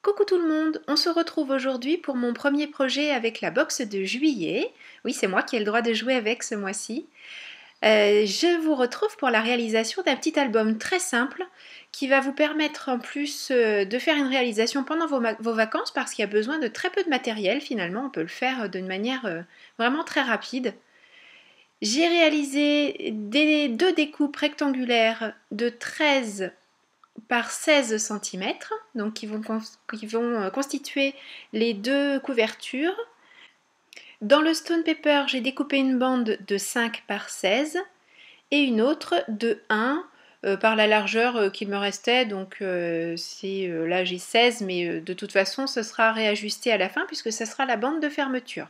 Coucou tout le monde, on se retrouve aujourd'hui pour mon premier projet avec la box de juillet. Oui, c'est moi qui ai le droit de jouer avec ce mois-ci. Je vous retrouve pour la réalisation d'un petit album très simple qui va vous permettre en plus de faire une réalisation pendant vos vacances parce qu'il y a besoin de très peu de matériel finalement, on peut le faire d'une manière vraiment très rapide. J'ai réalisé deux découpes rectangulaires de 13 par 16 cm, donc qui vont constituer les deux couvertures. Dans le stone paper, j'ai découpé une bande de 5 par 16 et une autre de 1 par la largeur qu'il me restait, donc là j'ai 16, mais de toute façon ce sera réajusté à la fin puisque ce sera la bande de fermeture.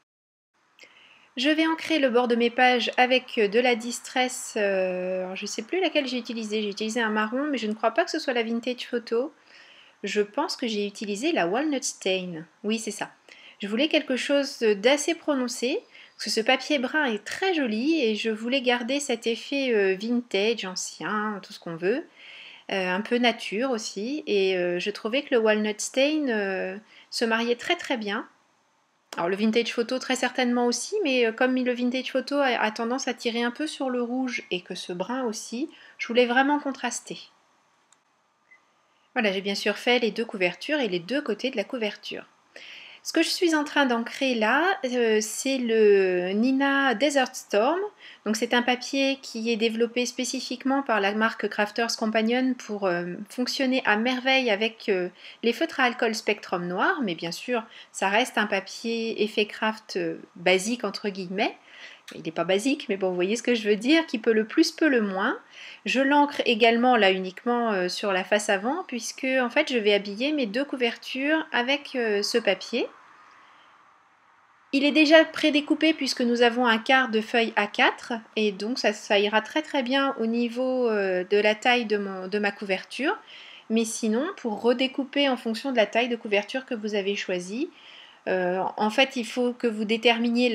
Je vais ancrer le bord de mes pages avec de la Distress, alors je ne sais plus laquelle j'ai utilisé un marron, mais je ne crois pas que ce soit la Vintage Photo. Je pense que j'ai utilisé la Walnut Stain, oui c'est ça. Je voulais quelque chose d'assez prononcé, parce que ce papier brun est très joli et je voulais garder cet effet vintage, ancien, tout ce qu'on veut, un peu nature aussi, et je trouvais que le Walnut Stain se mariait très très bien. Alors le vintage photo très certainement aussi, mais comme le vintage photo a tendance à tirer un peu sur le rouge et que ce brun aussi, je voulais vraiment contraster. Voilà, j'ai bien sûr fait les deux couvertures et les deux côtés de la couverture. Ce que je suis en train d'ancrer là, c'est le Nina Desert Storm. Donc c'est un papier qui est développé spécifiquement par la marque Crafters Companion pour fonctionner à merveille avec les feutres à alcool Spectrum noir, mais bien sûr ça reste un papier effet craft basique entre guillemets. Il n'est pas basique, mais bon, vous voyez ce que je veux dire, qui peut le plus, peut le moins. Je l'ancre également là uniquement sur la face avant, puisque en fait je vais habiller mes deux couvertures avec ce papier. Il est déjà prédécoupé puisque nous avons un quart de feuille A4 et donc ça ira très très bien au niveau de la taille de ma couverture. Mais sinon, pour redécouper en fonction de la taille de couverture que vous avez choisie, en fait il faut que vous déterminiez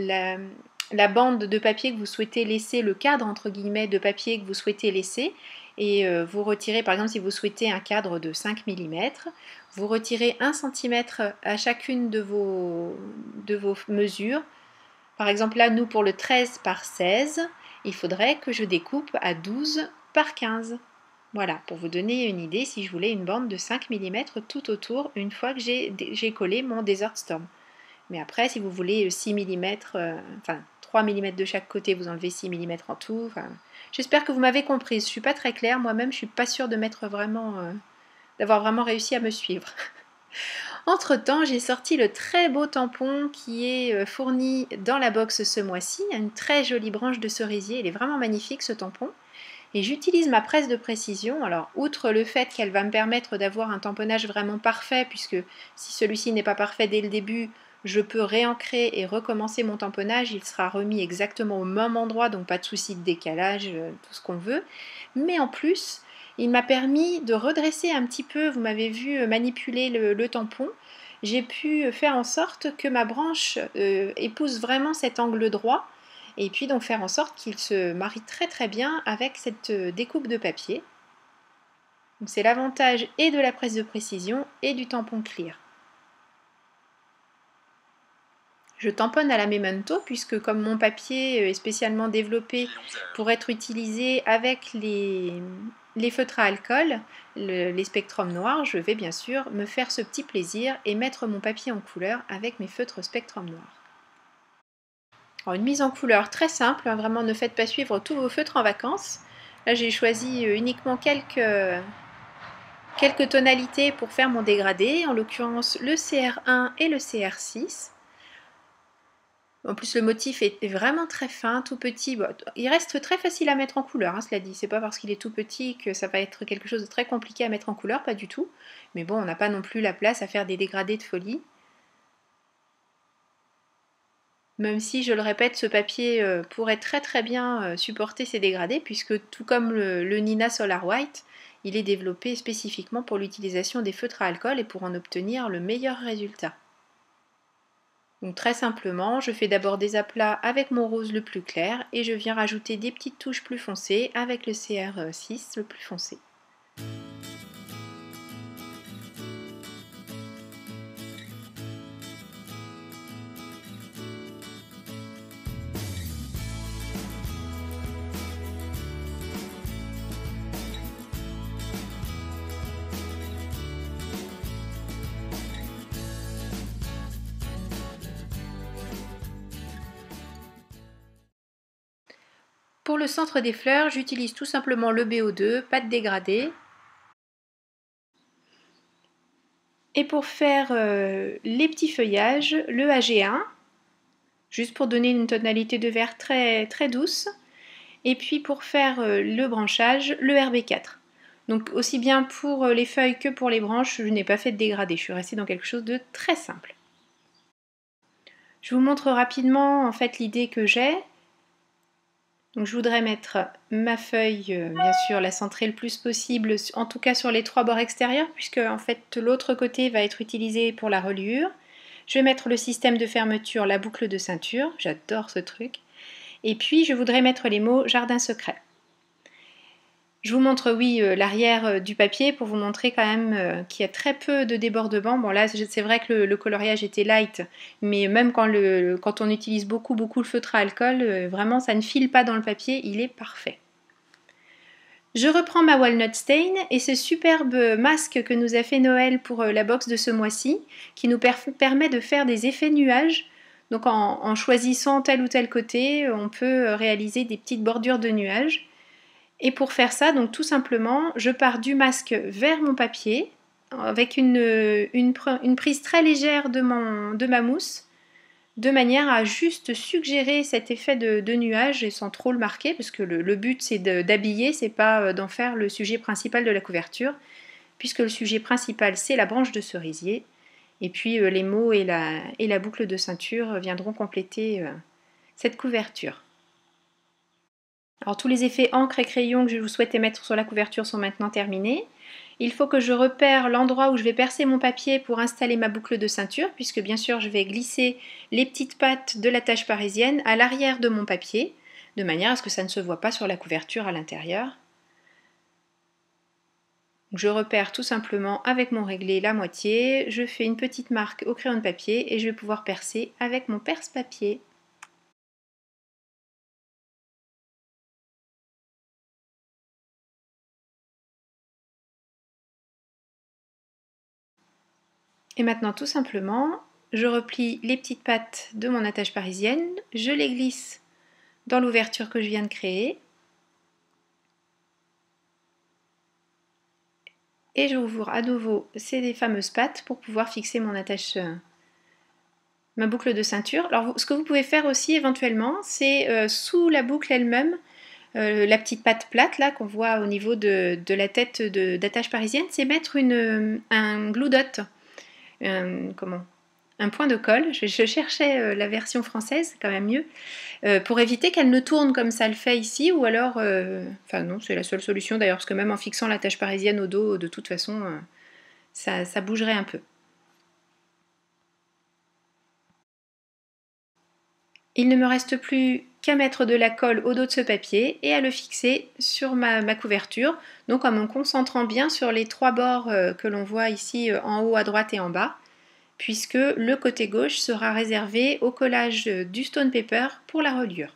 la bande de papier que vous souhaitez laisser, le cadre entre guillemets de papier que vous souhaitez laisser, et vous retirez, par exemple si vous souhaitez un cadre de 5 mm, vous retirez 1 cm à chacune de vos mesures. Par exemple là, nous pour le 13 par 16, il faudrait que je découpe à 12 par 15. Voilà, pour vous donner une idée, si je voulais une bande de 5 mm tout autour, une fois que j'ai collé mon Desert Storm. Mais après, si vous voulez 6 mm, enfin 3 mm de chaque côté, vous enlevez 6 mm en tout. J'espère que vous m'avez comprise. Je ne suis pas très claire, moi-même je ne suis pas sûre de d'avoir vraiment réussi à me suivre. Entre temps, j'ai sorti le très beau tampon qui est fourni dans la box ce mois-ci, une très jolie branche de cerisier, il est vraiment magnifique ce tampon. Et j'utilise ma presse de précision, alors outre le fait qu'elle va me permettre d'avoir un tamponnage vraiment parfait, puisque si celui-ci n'est pas parfait dès le début, je peux réancrer et recommencer mon tamponnage, il sera remis exactement au même endroit, donc pas de souci de décalage, tout ce qu'on veut. Mais en plus, il m'a permis de redresser un petit peu, vous m'avez vu manipuler le tampon, j'ai pu faire en sorte que ma branche épouse vraiment cet angle droit, et puis donc faire en sorte qu'il se marie très très bien avec cette découpe de papier. C'est l'avantage et de la presse de précision et du tampon clear. Je tamponne à la Memento puisque comme mon papier est spécialement développé pour être utilisé avec les feutres à alcool, les spectrums noirs, je vais bien sûr me faire ce petit plaisir et mettre mon papier en couleur avec mes feutres spectrum noirs. Alors, une mise en couleur très simple, hein, vraiment ne faites pas suivre tous vos feutres en vacances. Là j'ai choisi uniquement quelques tonalités pour faire mon dégradé, en l'occurrence le CR1 et le CR6. En plus le motif est vraiment très fin, tout petit. Bon, il reste très facile à mettre en couleur, hein, cela dit. C'est pas parce qu'il est tout petit que ça va être quelque chose de très compliqué à mettre en couleur, pas du tout. Mais bon, on n'a pas non plus la place à faire des dégradés de folie. Même si, je le répète, ce papier pourrait très très bien supporter ces dégradés, puisque tout comme le Nina Solar White, il est développé spécifiquement pour l'utilisation des feutres à alcool et pour en obtenir le meilleur résultat. Donc très simplement, je fais d'abord des aplats avec mon rose le plus clair et je viens rajouter des petites touches plus foncées avec le CR6 le plus foncé. pour le centre des fleurs, j'utilise tout simplement le BO2, pâte dégradée. Et pour faire les petits feuillages, le AG1, juste pour donner une tonalité de vert très, très douce. Et puis pour faire le branchage, le RB4. Donc aussi bien pour les feuilles que pour les branches, je n'ai pas fait de dégradé, je suis restée dans quelque chose de très simple. Je vous montre rapidement en fait l'idée que j'ai. Donc je voudrais mettre ma feuille, bien sûr la centrer le plus possible, en tout cas sur les 3 bords extérieurs, puisque en fait l'autre côté va être utilisé pour la reliure. Je vais mettre le système de fermeture, la boucle de ceinture, j'adore ce truc. Et puis je voudrais mettre les mots jardin secret. Je vous montre, oui, l'arrière du papier pour vous montrer quand même qu'il y a très peu de débordements. Bon là, c'est vrai que le coloriage était light, mais même quand on utilise beaucoup le feutre à alcool, vraiment ça ne file pas dans le papier, il est parfait. Je reprends ma Walnut Stain et ce superbe masque que nous a fait Noël pour la box de ce mois-ci, qui nous permet de faire des effets nuages. Donc en choisissant tel ou tel côté, on peut réaliser des petites bordures de nuages. Et pour faire ça, donc tout simplement, je pars du masque vers mon papier avec une prise très légère de ma mousse, de manière à juste suggérer cet effet de nuage et sans trop le marquer, parce que le but c'est d'habiller, c'est pas d'en faire le sujet principal de la couverture, puisque le sujet principal c'est la branche de cerisier, et puis les mots et la boucle de ceinture viendront compléter cette couverture. Alors tous les effets encre et crayon que je vous souhaitais mettre sur la couverture sont maintenant terminés. Il faut que je repère l'endroit où je vais percer mon papier pour installer ma boucle de ceinture, puisque bien sûr je vais glisser les petites pattes de la tâche parisienne à l'arrière de mon papier, de manière à ce que ça ne se voit pas sur la couverture à l'intérieur. Je repère tout simplement avec mon réglé la moitié, je fais une petite marque au crayon de papier et je vais pouvoir percer avec mon perce-papier. Et maintenant tout simplement, je replie les petites pattes de mon attache parisienne, je les glisse dans l'ouverture que je viens de créer et je ouvre à nouveau ces fameuses pattes pour pouvoir fixer mon attache, ma boucle de ceinture. Alors ce que vous pouvez faire aussi éventuellement, c'est sous la boucle elle-même, la petite patte plate là qu'on voit au niveau de la tête d'attache parisienne, c'est mettre un glue dot, un point de colle. Je cherchais la version française, c'est quand même mieux, pour éviter qu'elle ne tourne comme ça le fait ici, ou alors, enfin non, c'est la seule solution d'ailleurs, parce que même en fixant la tache parisienne au dos, de toute façon, ça bougerait un peu. Il ne me reste plus qu'à mettre de la colle au dos de ce papier et à le fixer sur ma couverture, donc en me concentrant bien sur les 3 bords que l'on voit ici en haut à droite et en bas, puisque le côté gauche sera réservé au collage du stone paper pour la reliure.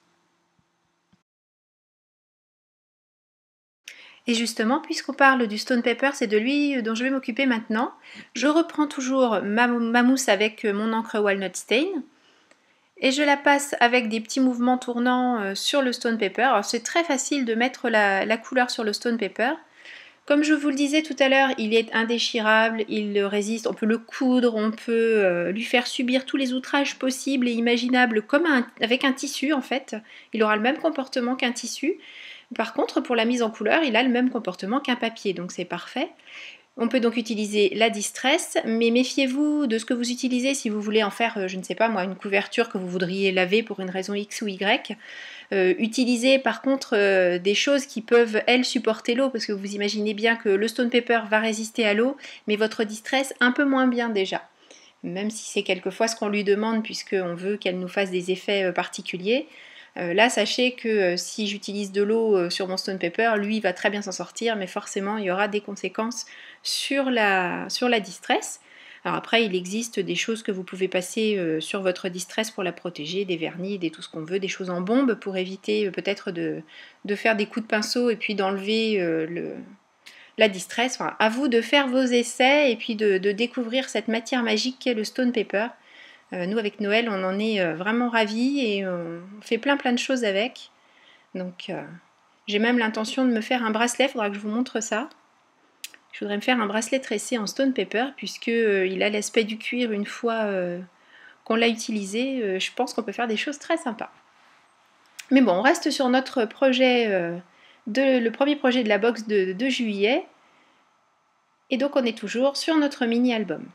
Et justement, puisqu'on parle du stone paper, c'est de lui dont je vais m'occuper maintenant. Je reprends toujours ma mousse avec mon encre Walnut Stain et je la passe avec des petits mouvements tournants sur le stone paper. Alors c'est très facile de mettre la couleur sur le stone paper. Comme je vous le disais tout à l'heure, il est indéchirable, il résiste, on peut le coudre, on peut lui faire subir tous les outrages possibles et imaginables comme avec un tissu en fait. Il aura le même comportement qu'un tissu. Par contre, pour la mise en couleur, il a le même comportement qu'un papier, donc c'est parfait. On peut donc utiliser la distress, mais méfiez-vous de ce que vous utilisez si vous voulez en faire, je ne sais pas moi, une couverture que vous voudriez laver pour une raison X ou Y. Utilisez par contre des choses qui peuvent, elles, supporter l'eau, parce que vous imaginez bien que le stone paper va résister à l'eau, mais votre distress un peu moins bien déjà. Même si c'est quelquefois ce qu'on lui demande, puisqu'on veut qu'elle nous fasse des effets particuliers. Là, sachez que si j'utilise de l'eau sur mon stone paper, lui va très bien s'en sortir, mais forcément, il y aura des conséquences sur la distress. Alors après, il existe des choses que vous pouvez passer sur votre distress pour la protéger, des vernis, tout ce qu'on veut, des choses en bombe pour éviter peut-être de faire des coups de pinceau et puis d'enlever la distress. Enfin, à vous de faire vos essais et puis de découvrir cette matière magique qu'est le stone paper. Nous, avec Noël, on en est vraiment ravis et on fait plein de choses avec. Donc j'ai même l'intention de me faire un bracelet, il faudra que je vous montre ça. Je voudrais me faire un bracelet tressé en stone paper puisque il a l'aspect du cuir une fois qu'on l'a utilisé. Je pense qu'on peut faire des choses très sympas. Mais bon, on reste sur notre projet, le premier projet de la box de juillet. Et donc on est toujours sur notre mini-album.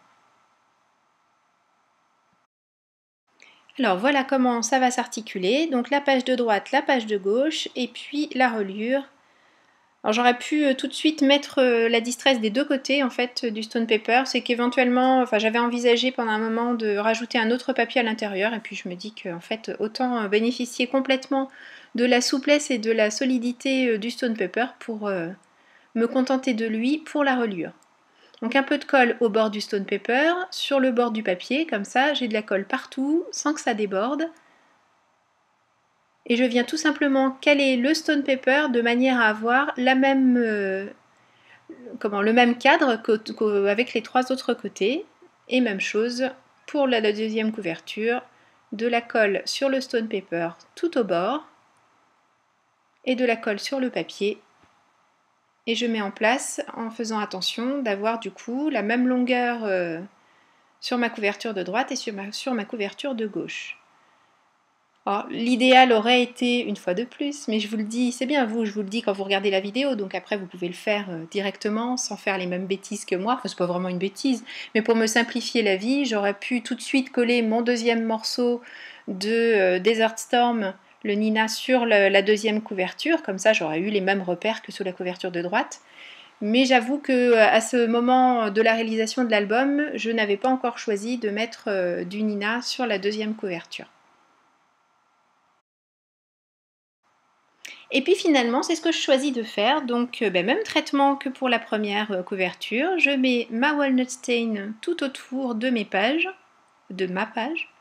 Alors voilà comment ça va s'articuler. Donc la page de droite, la page de gauche et puis la reliure. Alors j'aurais pu tout de suite mettre la distress des deux côtés en fait du stone paper. C'est qu'éventuellement, enfin j'avais envisagé pendant un moment de rajouter un autre papier à l'intérieur et puis je me dis qu'en fait autant bénéficier complètement de la souplesse et de la solidité du stone paper pour me contenter de lui pour la reliure. Donc un peu de colle au bord du stone paper, sur le bord du papier, comme ça j'ai de la colle partout sans que ça déborde. Et je viens tout simplement caler le stone paper de manière à avoir la même, le même cadre qu'avec les trois autres côtés. Et même chose pour la deuxième couverture, de la colle sur le stone paper tout au bord et de la colle sur le papier. Et je mets en place en faisant attention d'avoir du coup la même longueur sur ma couverture de droite et sur ma couverture de gauche. L'idéal aurait été une fois de plus, mais je vous le dis, c'est bien vous, je vous le dis quand vous regardez la vidéo, donc après vous pouvez le faire directement sans faire les mêmes bêtises que moi. Enfin, c'est pas vraiment une bêtise, mais pour me simplifier la vie, j'aurais pu tout de suite coller mon deuxième morceau de Desert Storm, le Nina, sur la deuxième couverture, comme ça j'aurais eu les mêmes repères que sous la couverture de droite. Mais j'avoue que à ce moment de la réalisation de l'album, je n'avais pas encore choisi de mettre du Nina sur la deuxième couverture. Et puis finalement, c'est ce que je choisis de faire. Donc même traitement que pour la première couverture. Je mets ma walnut stain tout autour de mes pages, de ma page.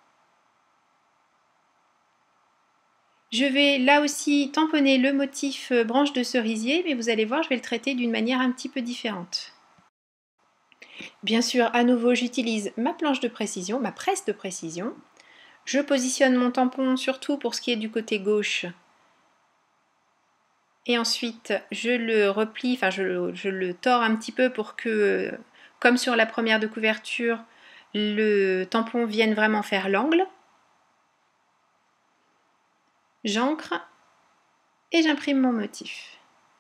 Je vais là aussi tamponner le motif branche de cerisier, mais vous allez voir, je vais le traiter d'une manière un petit peu différente. Bien sûr, à nouveau, j'utilise ma planche de précision, ma presse de précision. Je positionne mon tampon surtout pour ce qui est du côté gauche. Et ensuite, je le replie, enfin je le tords un petit peu pour que, comme sur la première de couverture, le tampon vienne vraiment faire l'angle. J'ancre et j'imprime mon motif.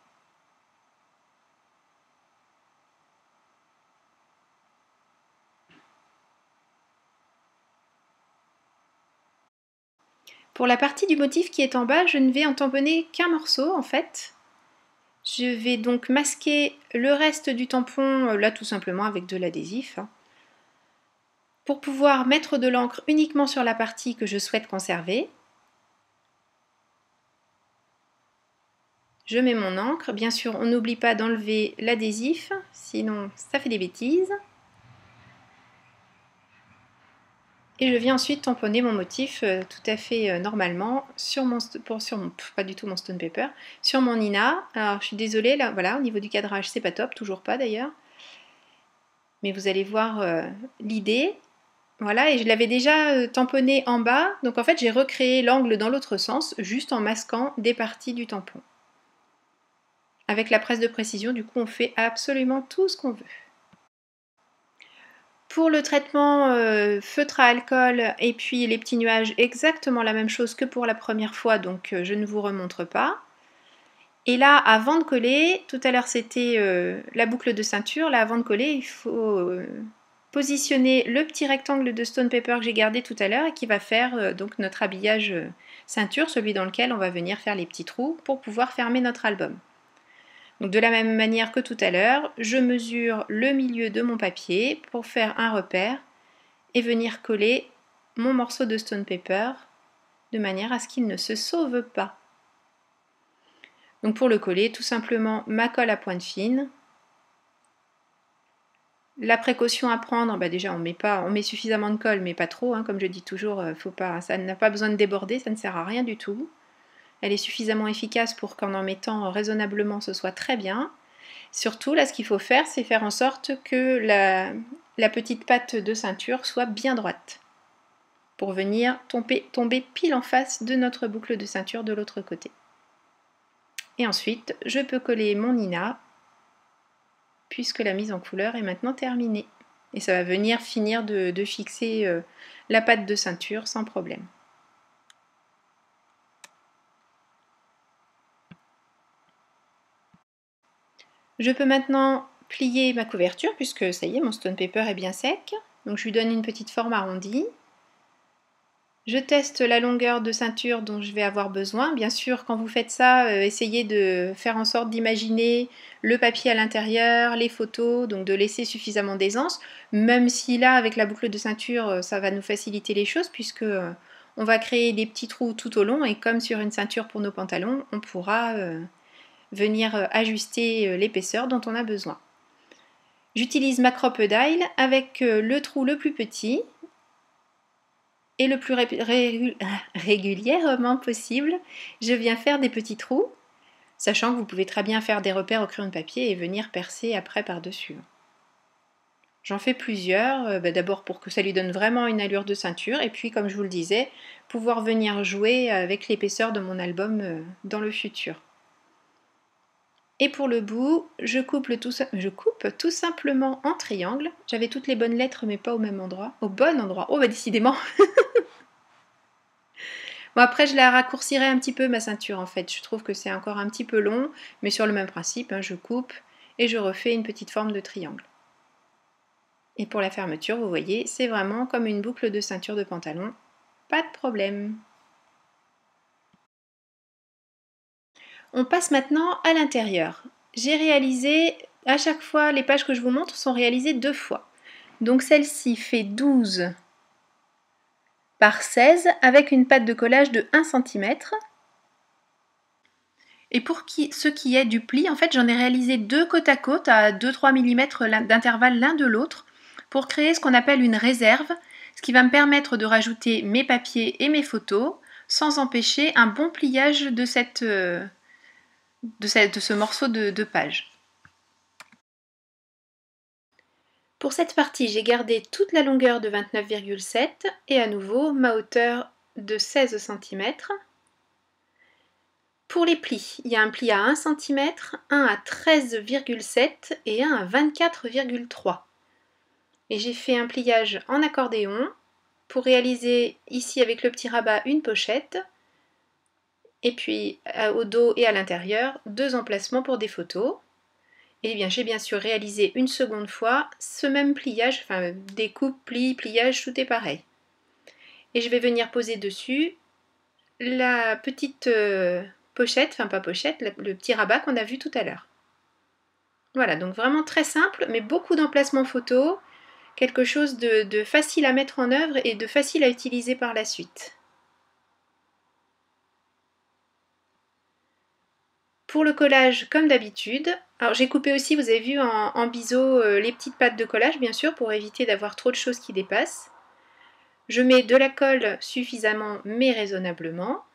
Pour la partie du motif qui est en bas, je ne vais en tamponner qu'un morceau en fait. Je vais donc masquer le reste du tampon, là tout simplement avec de l'adhésif, pour pouvoir mettre de l'encre uniquement sur la partie que je souhaite conserver. Je mets mon encre, bien sûr on n'oublie pas d'enlever l'adhésif, sinon ça fait des bêtises. Et je viens ensuite tamponner mon motif tout à fait normalement sur mon, pas du tout mon stone paper, sur mon Nina. Alors je suis désolée, là voilà, au niveau du cadrage c'est pas top, toujours pas d'ailleurs. Mais vous allez voir l'idée. Voilà, et je l'avais déjà tamponné en bas, donc en fait j'ai recréé l'angle dans l'autre sens, juste en masquant des parties du tampon. Avec la presse de précision, du coup on fait absolument tout ce qu'on veut. Pour le traitement feutre à alcool et puis les petits nuages, exactement la même chose que pour la première fois, donc je ne vous remontre pas. Et là, avant de coller, tout à l'heure c'était la boucle de ceinture, là avant de coller, il faut positionner le petit rectangle de stone paper que j'ai gardé tout à l'heure et qui va faire donc notre habillage ceinture, celui dans lequel on va venir faire les petits trous pour pouvoir fermer notre album. Donc de la même manière que tout à l'heure, je mesure le milieu de mon papier pour faire un repère et venir coller mon morceau de stone paper de manière à ce qu'il ne se sauve pas. Donc pour le coller, tout simplement ma colle à pointe fine. La précaution à prendre, déjà on met suffisamment de colle mais pas trop, comme je dis toujours, ça n'a pas besoin de déborder, ça ne sert à rien du tout. Elle est suffisamment efficace pour qu'en mettant raisonnablement ce soit très bien. Surtout, là, ce qu'il faut faire, c'est faire en sorte que la petite patte de ceinture soit bien droite pour venir tomber pile en face de notre boucle de ceinture de l'autre côté. Et ensuite, je peux coller mon Nina, puisque la mise en couleur est maintenant terminée. Et ça va venir finir de fixer la patte de ceinture sans problème. Je peux maintenant plier ma couverture, puisque ça y est, mon stone paper est bien sec. Donc je lui donne une petite forme arrondie. Je teste la longueur de ceinture dont je vais avoir besoin. Bien sûr, quand vous faites ça, essayez de faire en sorte d'imaginer le papier à l'intérieur, les photos, donc de laisser suffisamment d'aisance, même si là, avec la boucle de ceinture, ça va nous faciliter les choses, puisque on va créer des petits trous tout au long, et comme sur une ceinture pour nos pantalons, on pourra venir ajuster l'épaisseur dont on a besoin. J'utilise ma crocodile avec le trou le plus petit, et le plus régulièrement possible, je viens faire des petits trous, sachant que vous pouvez très bien faire des repères au crayon de papier et venir percer après par-dessus. J'en fais plusieurs, d'abord pour que ça lui donne vraiment une allure de ceinture, et puis comme je vous le disais, pouvoir venir jouer avec l'épaisseur de mon album dans le futur. Et pour le bout, je coupe tout simplement en triangle. J'avais toutes les bonnes lettres mais pas au même endroit. Au bon endroit. Oh bah décidément. Bon, après, je la raccourcirai un petit peu, ma ceinture, en fait. Je trouve que c'est encore un petit peu long, mais sur le même principe, hein, je coupe et je refais une petite forme de triangle. Et pour la fermeture, vous voyez, c'est vraiment comme une boucle de ceinture de pantalon. Pas de problème. On passe maintenant à l'intérieur. J'ai réalisé, à chaque fois, les pages que je vous montre sont réalisées 2 fois. Donc celle-ci fait 12 par 16 avec une patte de collage de 1 cm. Et pour ce qui est du pli, en fait, j'en ai réalisé 2 côte à côte à 2-3 mm d'intervalle l'un de l'autre pour créer ce qu'on appelle une réserve, ce qui va me permettre de rajouter mes papiers et mes photos sans empêcher un bon pliage de ce morceau de page. Pour cette partie, j'ai gardé toute la longueur de 29,7 et à nouveau ma hauteur de 16 cm. Pour les plis, il y a un pli à 1 cm, un à 13,7 et un à 24,3. Et j'ai fait un pliage en accordéon pour réaliser ici avec le petit rabat une pochette. Et puis au dos et à l'intérieur, 2 emplacements pour des photos. Et bien j'ai bien sûr réalisé une seconde fois ce même pliage, enfin découpe, pli, pliage, tout est pareil. Et je vais venir poser dessus la petite pochette, enfin pas pochette, le petit rabat qu'on a vu tout à l'heure. Voilà, donc vraiment très simple, mais beaucoup d'emplacements photos, quelque chose de facile à mettre en œuvre et de facile à utiliser par la suite. Pour le collage, comme d'habitude, alors j'ai coupé aussi, vous avez vu en biseau, les petites pattes de collage, bien sûr, pour éviter d'avoir trop de choses qui dépassent. Je mets de la colle suffisamment, mais raisonnablement.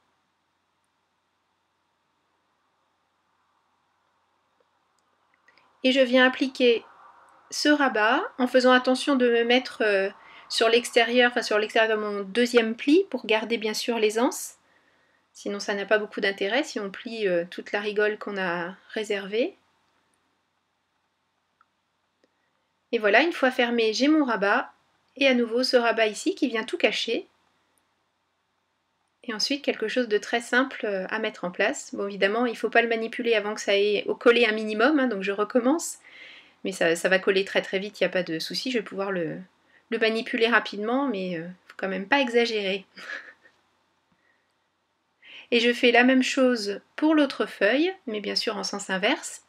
Et je viens appliquer ce rabat en faisant attention de me mettre sur l'extérieur, enfin sur l'extérieur de mon deuxième pli pour garder bien sûr l'aisance. Sinon ça n'a pas beaucoup d'intérêt si on plie toute la rigole qu'on a réservée. Et voilà, une fois fermé, j'ai mon rabat. Et à nouveau ce rabat ici qui vient tout cacher. Et ensuite quelque chose de très simple à mettre en place. Bon évidemment il ne faut pas le manipuler avant que ça ait collé un minimum, hein, donc je recommence. Mais ça va coller très très vite, il n'y a pas de souci, je vais pouvoir le manipuler rapidement, mais il ne faut quand même pas exagérer. Et je fais la même chose pour l'autre feuille, mais bien sûr en sens inverse.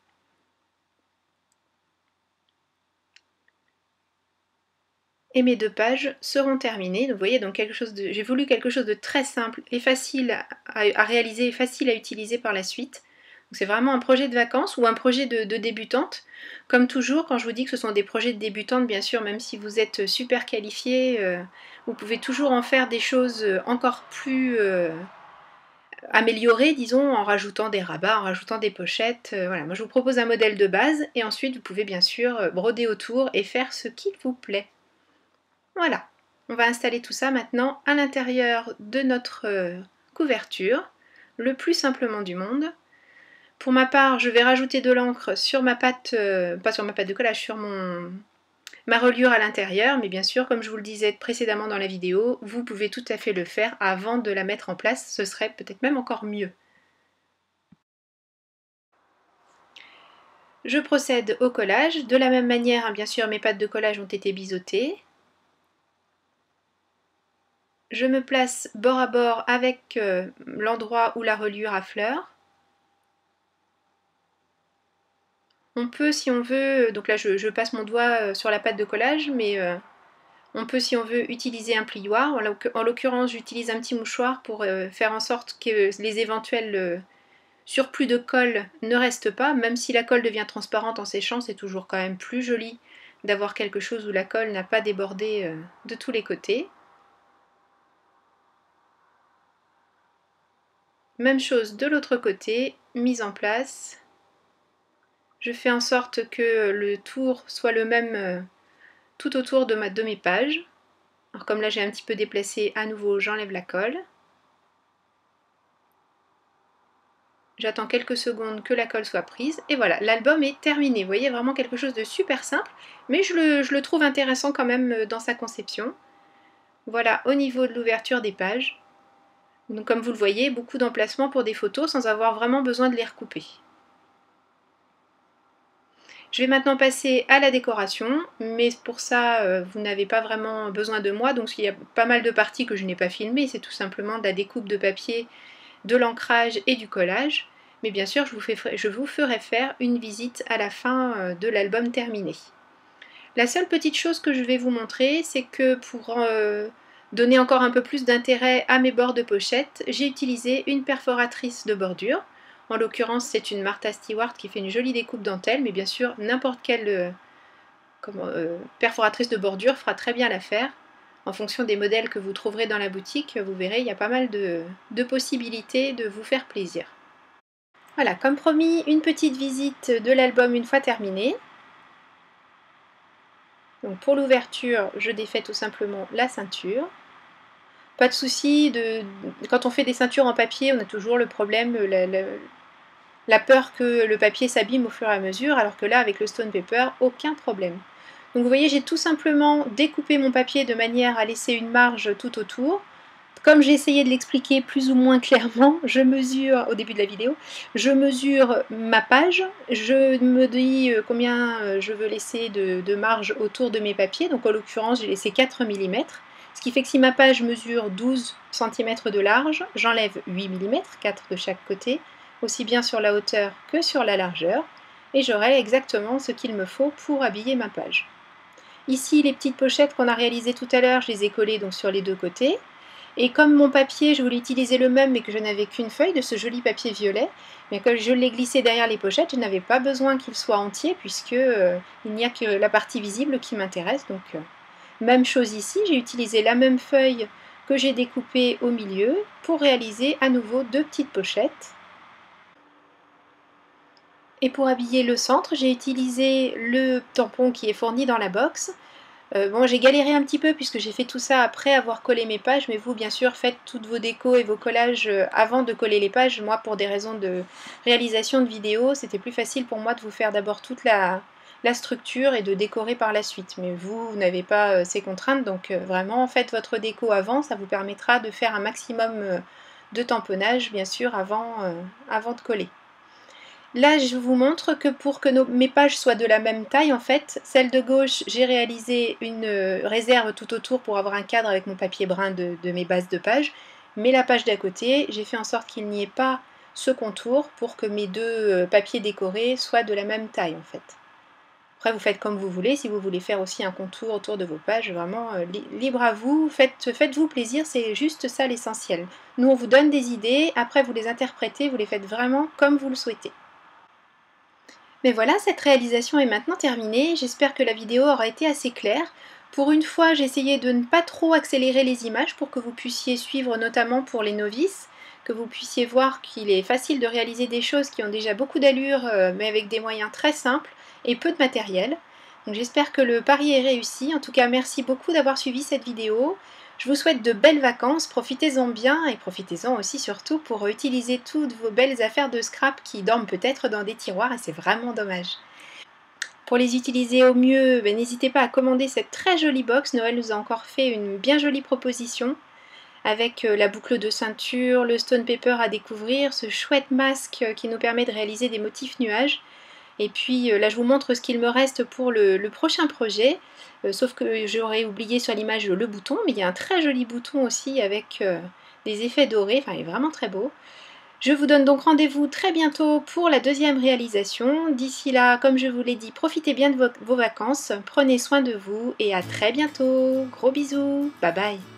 Et mes 2 pages seront terminées. Donc, vous voyez, donc j'ai voulu quelque chose de très simple et facile à réaliser et facile à utiliser par la suite. C'est vraiment un projet de vacances ou un projet de débutante. Comme toujours, quand je vous dis que ce sont des projets de débutante, bien sûr, même si vous êtes super qualifié, vous pouvez toujours en faire des choses encore plus améliorées, disons, en rajoutant des rabats, en rajoutant des pochettes. Voilà, moi je vous propose un modèle de base et ensuite vous pouvez bien sûr broder autour et faire ce qu'il vous plaît. Voilà, on va installer tout ça maintenant à l'intérieur de notre couverture, le plus simplement du monde. Pour ma part, je vais rajouter de l'encre sur ma pâte, pas sur ma pâte de collage, sur ma reliure à l'intérieur, mais bien sûr, comme je vous le disais précédemment dans la vidéo, vous pouvez tout à fait le faire avant de la mettre en place, ce serait peut-être même encore mieux. Je procède au collage. De la même manière, bien sûr, mes pâtes de collage ont été biseautées. Je me place bord à bord avec l'endroit où la reliure a fleurs. On peut, si on veut, donc là je passe mon doigt sur la pâte de collage, mais on peut, si on veut, utiliser un plioir. En l'occurrence, j'utilise un petit mouchoir pour faire en sorte que les éventuels surplus de colle ne restent pas. Même si la colle devient transparente en séchant, c'est toujours quand même plus joli d'avoir quelque chose où la colle n'a pas débordé de tous les côtés. Même chose de l'autre côté, mise en place. Je fais en sorte que le tour soit le même tout autour de mes pages. Alors comme là j'ai un petit peu déplacé, à nouveau j'enlève la colle. J'attends quelques secondes que la colle soit prise et voilà, l'album est terminé. Vous voyez, vraiment quelque chose de super simple, mais je le trouve intéressant quand même dans sa conception. Voilà, au niveau de l'ouverture des pages. Donc comme vous le voyez, beaucoup d'emplacements pour des photos sans avoir vraiment besoin de les recouper. Je vais maintenant passer à la décoration, mais pour ça, vous n'avez pas vraiment besoin de moi, donc il y a pas mal de parties que je n'ai pas filmées, c'est tout simplement de la découpe de papier, de l'ancrage et du collage. Mais bien sûr, je vous ferai faire une visite à la fin de l'album terminé. La seule petite chose que je vais vous montrer, c'est que pour donner encore un peu plus d'intérêt à mes bords de pochette, j'ai utilisé une perforatrice de bordure. En l'occurrence, c'est une Martha Stewart qui fait une jolie découpe dentelle, mais bien sûr, n'importe quelle perforatrice de bordure fera très bien l'affaire. En fonction des modèles que vous trouverez dans la boutique, vous verrez, il y a pas mal de possibilités de vous faire plaisir. Voilà, comme promis, une petite visite de l'album une fois terminée. Donc pour l'ouverture, je défais tout simplement la ceinture. Pas de souci, quand on fait des ceintures en papier, on a toujours le problème, la peur que le papier s'abîme au fur et à mesure, alors que là, avec le stone paper, aucun problème. Donc vous voyez, j'ai tout simplement découpé mon papier de manière à laisser une marge tout autour. Comme j'ai essayé de l'expliquer plus ou moins clairement, je mesure, au début de la vidéo, je mesure ma page, je me dis combien je veux laisser de marge autour de mes papiers, donc en l'occurrence j'ai laissé 4 mm, ce qui fait que si ma page mesure 12 cm de large, j'enlève 8 mm, 4 de chaque côté, aussi bien sur la hauteur que sur la largeur, et j'aurai exactement ce qu'il me faut pour habiller ma page. Ici, les petites pochettes qu'on a réalisées tout à l'heure, je les ai collées donc sur les deux côtés. Et comme mon papier, je voulais utiliser le même mais que je n'avais qu'une feuille de ce joli papier violet, mais que je l'ai glissé derrière les pochettes, je n'avais pas besoin qu'il soit entier puisque il n'y a que la partie visible qui m'intéresse. Donc même chose ici, j'ai utilisé la même feuille que j'ai découpée au milieu pour réaliser à nouveau deux petites pochettes. Et pour habiller le centre, j'ai utilisé le tampon qui est fourni dans la box. Bon, j'ai galéré un petit peu puisque j'ai fait tout ça après avoir collé mes pages, mais vous, bien sûr, faites toutes vos décos et vos collages avant de coller les pages. Moi, pour des raisons de réalisation de vidéos, c'était plus facile pour moi de vous faire d'abord toute la structure et de décorer par la suite. Mais vous n'avez pas ces contraintes, donc vraiment, faites votre déco avant, ça vous permettra de faire un maximum de tamponnage, bien sûr, avant de coller. Là, je vous montre que pour que mes pages soient de la même taille, en fait, celle de gauche, j'ai réalisé une réserve tout autour pour avoir un cadre avec mon papier brun de mes bases de pages. Mais la page d'à côté, j'ai fait en sorte qu'il n'y ait pas ce contour pour que mes deux papiers décorés soient de la même taille, en fait. Après, vous faites comme vous voulez. Si vous voulez faire aussi un contour autour de vos pages, vraiment libre à vous. Faites-vous plaisir, c'est juste ça l'essentiel. Nous, on vous donne des idées. Après, vous les interprétez, vous les faites vraiment comme vous le souhaitez. Mais voilà, cette réalisation est maintenant terminée, j'espère que la vidéo aura été assez claire. Pour une fois, j'ai essayé de ne pas trop accélérer les images pour que vous puissiez suivre, notamment pour les novices, que vous puissiez voir qu'il est facile de réaliser des choses qui ont déjà beaucoup d'allure, mais avec des moyens très simples et peu de matériel. Donc j'espère que le pari est réussi. En tout cas, merci beaucoup d'avoir suivi cette vidéo. Je vous souhaite de belles vacances, profitez-en bien et profitez-en aussi surtout pour utiliser toutes vos belles affaires de scrap qui dorment peut-être dans des tiroirs et c'est vraiment dommage. Pour les utiliser au mieux, n'hésitez pas à commander cette très jolie box. Noël nous a encore fait une bien jolie proposition avec la boucle de ceinture, le stone paper à découvrir, ce chouette masque qui nous permet de réaliser des motifs nuages. Et puis là je vous montre ce qu'il me reste pour le prochain projet, sauf que j'aurais oublié sur l'image le bouton, mais il y a un très joli bouton aussi avec des effets dorés, enfin il est vraiment très beau. Je vous donne donc rendez-vous très bientôt pour la deuxième réalisation. D'ici là, comme je vous l'ai dit, profitez bien de vos vacances, prenez soin de vous et à très bientôt. Gros bisous, bye bye.